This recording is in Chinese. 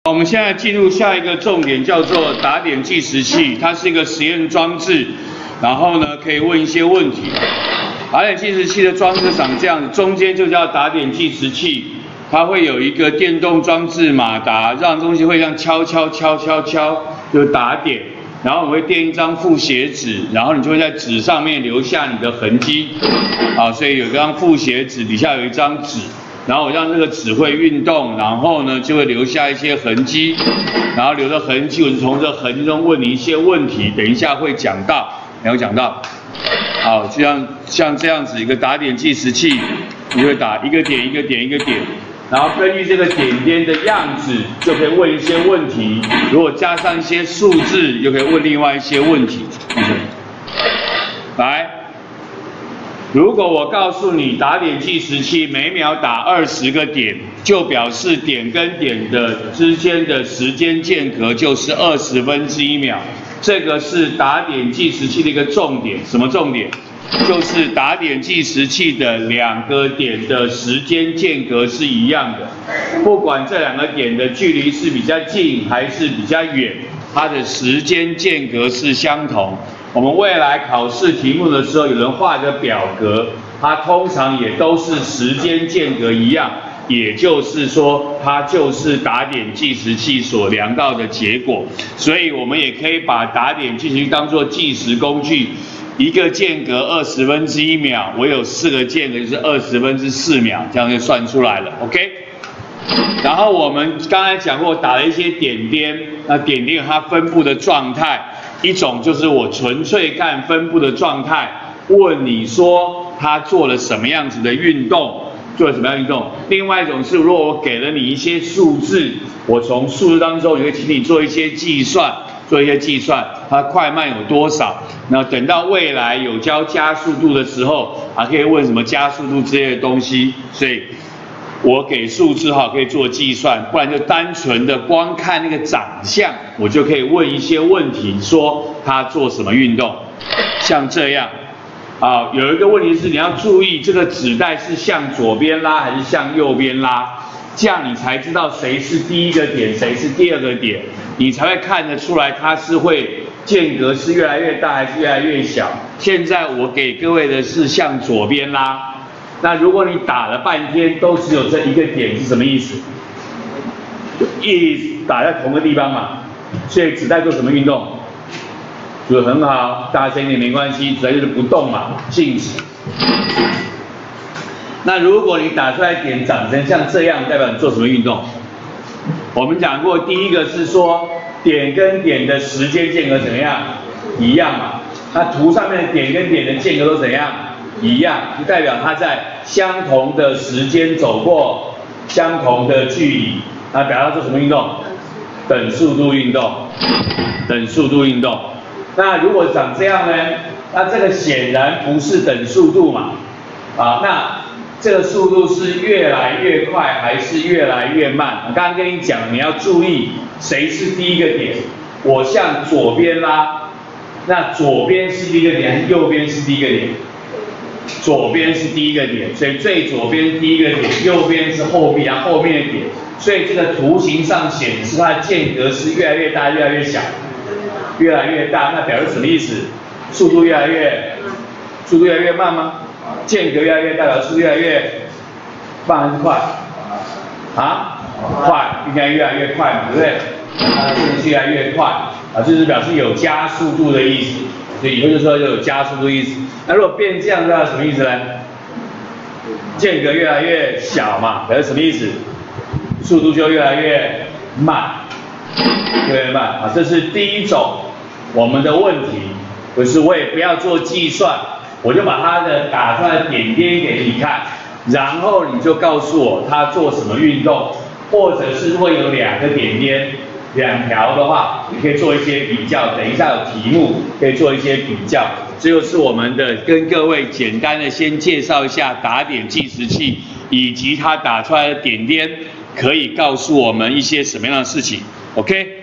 我们现在进入下一个重点，叫做打点计时器。它是一个实验装置，然后呢可以问一些问题。打点计时器的装置长这样子，中间就叫打点计时器，它会有一个电动装置马达，让东西会这样敲，就打点。然后我们会垫一张复写纸，然后你就会在纸上面留下你的痕迹。所以有一张复写纸，底下有一张纸。 然后我让这个纸会运动，然后呢就会留下一些痕迹，然后留的痕迹，我就从这痕迹中问你一些问题，等一下会讲到，然后讲到，好，就像这样子一个打点计时器，你会打一个点一个点一个点，然后根据这个点点的样子，就可以问一些问题，如果加上一些数字，又可以问另外一些问题。来。 如果我告诉你打点计时器每秒打20个点，就表示点跟点的之间的时间间隔就是1/20秒。这个是打点计时器的一个重点，什么重点？就是打点计时器的2个点的时间间隔是一样的，不管这2个点的距离是比较近还是比较远，它的时间间隔是相同。 我们未来考试题目的时候，有人画个表格，它通常也都是时间间隔一样，也就是说，它就是打点计时器所量到的结果。所以，我们也可以把打点计时器当作计时工具，一个间隔1/20秒，我有4个间隔就是1/204秒，这样就算出来了。OK。 然后我们刚才讲过，打了一些点点，那点点有它分布的状态。 一种就是我纯粹看分布的状态，问你说他做了什么样子的运动，做了什么样的运动。另外一种是，如果我给了你一些数字，我从数字当中也会请你做一些计算，它快慢有多少。那等到未来有教加速度的时候，可以问什么加速度之类的东西。所以。 我给数字可以做计算，不然就单纯的光看那个长相，我就可以问一些问题，说他做什么运动，像这样，有一个问题是你要注意这个纸带是向左边拉还是向右边拉，这样你才知道谁是第一个点，谁是第2个点，你才会看得出来它是会间隔是越来越大还是越来越小。现在我给各位的是向左边拉。 那如果你打了半天都只有这一个点是什么意思？就一直打在同个地方嘛，所以纸带做什么运动？做得很好，大声一点没关系，纸带就是不动嘛，静止。那如果你打出来点长成像这样，代表你做什么运动？我们讲过，第一个是说点跟点的时间间隔怎么样？一样嘛。那图上面的点跟点的间隔都怎样？ 一样，就代表它在相同的时间走过相同的距离，那表示做什么运动？等速度运动，等速度运动。那如果长这样呢？那这个显然不是等速度嘛，那这个速度是越来越快还是越来越慢？我刚刚跟你讲，你要注意谁是第一个点。我向左边拉，那左边是第一个点，还是右边是第一个点？ 左边是第一个点，所以最左边第一个点，右边是后面的点，所以这个图形上显示它的间隔是越来越大，越来越小，越来越大，那表示什么意思？速度越来越慢吗？间隔越来越大，速度越来越慢还是快？快，应该越来越快嘛，对不对？它是越来越快，就是表示有加速度的意思。 所以以后就说有加速度意思。那如果变这样的话，什么意思呢？间隔越来越小嘛，表示什么意思？速度就越来越慢，越来越慢这是第一种我们的问题，就是我也不要做计算，我就把它的打出来的点点给你看，然后你就告诉我他做什么运动，或者是会有2个点点。 2条的话，你可以做一些比较。等一下有题目可以做一些比较。这就是我们的跟各位简单的先介绍一下打点计时器，以及它打出来的点点可以告诉我们一些什么样的事情。OK。